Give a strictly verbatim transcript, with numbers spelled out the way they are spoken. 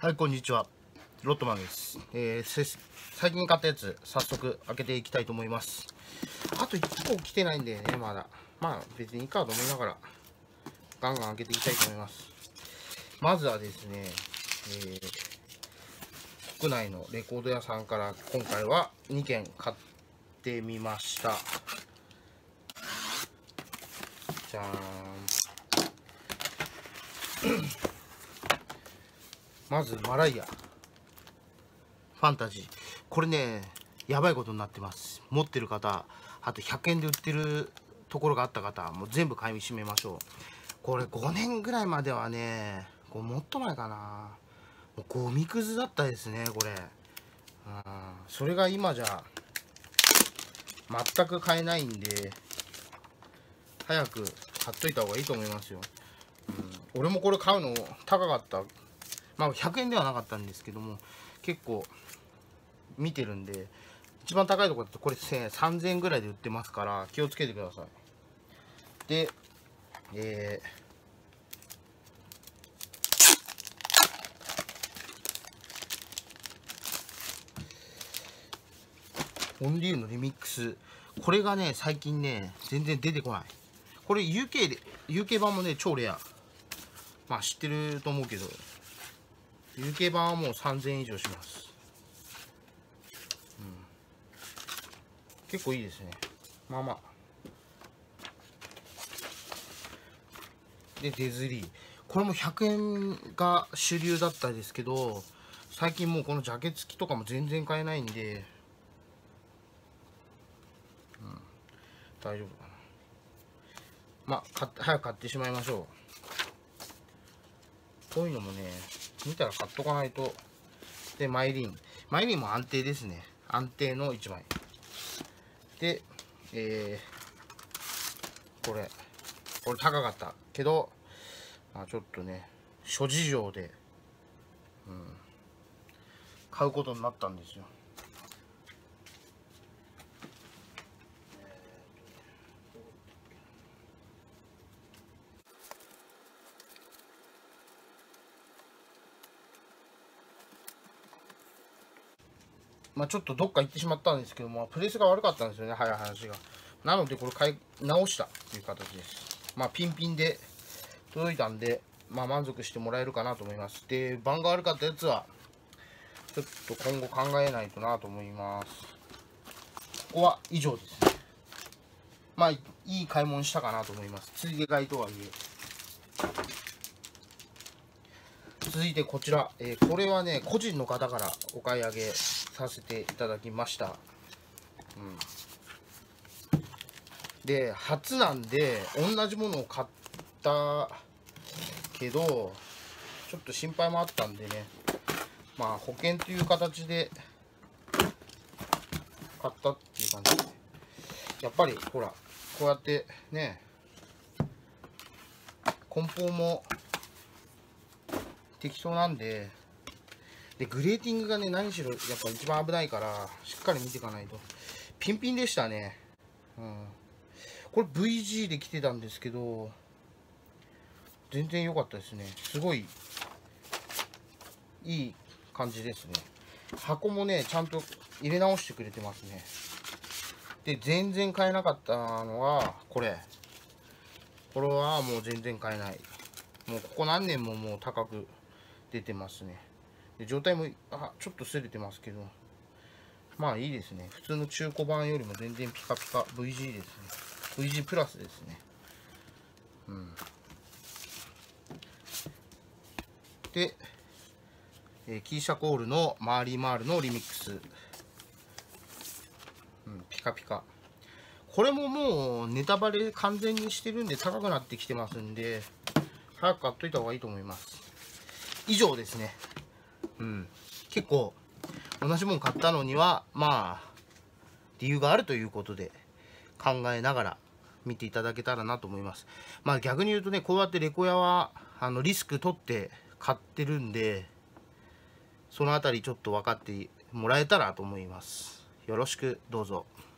はい、こんにちは。ロットマンです。えー、せ最近買ったやつ、早速開けていきたいと思います。あといっこ来てないんでね、まだ。まあ、別にいいかと思いながら、ガンガン開けていきたいと思います。まずはですね、えー、国内のレコード屋さんから今回はにけん買ってみました。じゃーん。まず、マライア。ファンタジー。これね、やばいことになってます。持ってる方、あとひゃくえんで売ってるところがあった方、もう全部買い占めましょう。これごねんぐらいまではね、こうもっと前かな。もうゴミくずだったですね、これ。うん、それが今じゃ、全く買えないんで、早く買っといた方がいいと思いますよ。うん、俺もこれ買うの高かった。まあひゃくえんではなかったんですけども、結構、見てるんで、一番高いところだとこれさんぜんえんぐらいで売ってますから気をつけてください。で、えー、オンリーのリミックス、これがね最近ね全然出てこない。これ ユーケー で ユーケー 版もね超レア。まあ知ってると思うけど ユーケー 版はもうさんぜんえん以上します。うん、結構いいですね。まあまあでデズリー、これもひゃくえんが主流だったですけど、最近もうこのジャケ付きとかも全然買えないんで、うん、大丈夫かな。まあ買って早く買ってしまいましょう。こういうのもね見たら買っとかないと。でマイリンマイリンも安定ですね。安定のいちまいで、えー、これこれ高かったけど、まあ、ちょっとね諸事情で、うん、買うことになったんですよ。まあちょっとどっか行ってしまったんですけども、プレスが悪かったんですよね、早い話が。なのでこれ買い直したという形です。まあピンピンで届いたんで、まあ満足してもらえるかなと思います。で、番が悪かったやつは、ちょっと今後考えないとなと思います。ここは以上ですね。まあいい買い物したかなと思います。ついで買いとはいえ。続いてこちら、えー、これはね、個人の方からお買い上げさせていただきました。うん、で、初なんで、同じものを買ったけど、ちょっと心配もあったんでね、まあ、保険という形で買ったっていう感じで、やっぱり、ほら、こうやってね、梱包も適当なんで、で、グレーティングがね、何しろ、やっぱ一番危ないから、しっかり見ていかないと。ピンピンでしたね。うん。これ ブイジー で来てたんですけど、全然良かったですね。すごい、いい感じですね。箱もね、ちゃんと入れ直してくれてますね。で、全然買えなかったのは、これ。これはもう全然買えない。もうここ何年ももう高く出てますね。で状態もあちょっと擦れてますけど、まあいいですね。普通の中古版よりも全然ピカピカ ブイジー ですね。ブイジー プラスですね。うん。で、えー、キーシャコールのマーリーマールのリミックス。うん、ピカピカ。これももうネタバレ完全にしてるんで高くなってきてますんで、早く買っといた方がいいと思います。以上ですね。うん。結構、同じもん買ったのには、まあ、理由があるということで、考えながら見ていただけたらなと思います。まあ逆に言うとね、こうやってレコヤは、あの、リスク取って買ってるんで、そのあたりちょっと分かってもらえたらと思います。よろしくどうぞ。